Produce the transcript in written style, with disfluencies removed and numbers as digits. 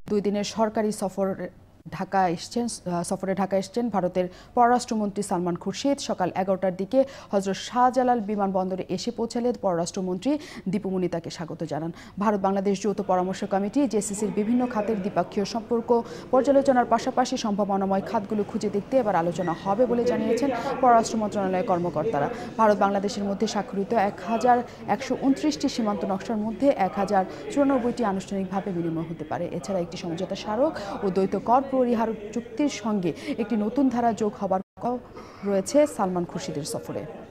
2 দিনের সরকারি সফরে ঢাকা এসেছেন ভারতের পররাষ্ট্রমন্ত্রী সালমান খুরশিদ। সকাল 11টার দিকে হযরত শাহজালাল বিমানবন্দরে এসে পৌঁছালে পররাষ্ট্রমন্ত্রী দীপুমনি তাকে স্বাগত জানান। ভারত বাংলাদেশ যৌথ পরামর্শ কমিটি জেসিসির বিভিন্ন খাতের দ্বিপক্ষীয় সম্পর্ক পর্যালোচনার পাশাপাশি সম্ভাবনাময় খাতগুলো খুঁজে দেখতে এবার আলোচনা হবে বলে জানিয়েছেন পররাষ্ট্র মন্ত্রণালয়ের কর্মকর্তারা। ভারত বাংলাদেশের মধ্যে স্বাক্ষরিত 1129টি সীমান্ত নকশার মধ্যে 1094টি আনুষ্ঠানিকভাবে বিনিময় হতে পারে। এছাড়া একটি সমঝোতা স্মারক ও দ্বৈত কর পরিহার চুক্তির সঙ্গে একটি নতুন ধারা যোগ হবার রয়েছে সালমান খুরশিদের সফরে।